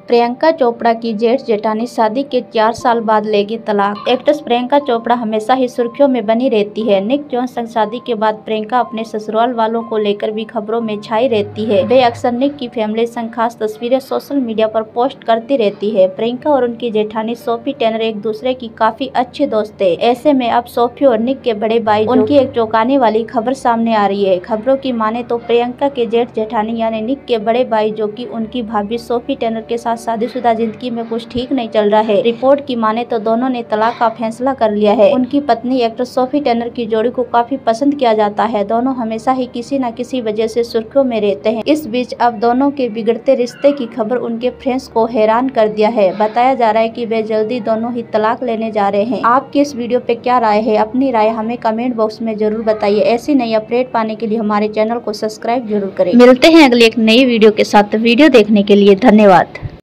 प्रियंका चोपड़ा की जेठ जेठानी शादी के 4 साल बाद लेगी तलाक। एक्ट्रेस प्रियंका चोपड़ा हमेशा ही सुर्खियों में बनी रहती है। निक जोन्स संग शादी के बाद प्रियंका अपने ससुराल वालों को लेकर भी खबरों में छाई रहती है। वे अक्सर निक की फैमिली संग खास तस्वीरें सोशल मीडिया पर पोस्ट करती रहती है। प्रियंका और उनकी जेठानी सोफी टेनर एक दूसरे की काफी अच्छे दोस्त है। ऐसे में अब सोफी और निक के बड़े भाई उनकी एक चौंकाने वाली खबर सामने आ रही है। खबरों की माने तो प्रियंका के जेठ जेठानी यानी निक के बड़े भाई, जो कि उनकी भाभी सोफी टेनर के साथ शादीशुदा जिंदगी में कुछ ठीक नहीं चल रहा है। रिपोर्ट की माने तो दोनों ने तलाक का फैसला कर लिया है। उनकी पत्नी एक्ट्रेस सोफी टेनर की जोड़ी को काफी पसंद किया जाता है। दोनों हमेशा ही किसी न किसी वजह से सुर्खियों में रहते हैं। इस बीच अब दोनों के बिगड़ते रिश्ते की खबर उनके फ्रेंड्स को हैरान कर दिया है। बताया जा रहा है कि वे जल्दी दोनों ही तलाक लेने जा रहे हैं। आपकी इस वीडियो पे क्या राय है? अपनी राय हमें कमेंट बॉक्स में जरूर बताइए। ऐसी नई अपडेट पाने के लिए हमारे चैनल को सब्सक्राइब जरूर करें। मिलते हैं अगली एक नई वीडियो के साथ। वीडियो देखने के लिए धन्यवाद।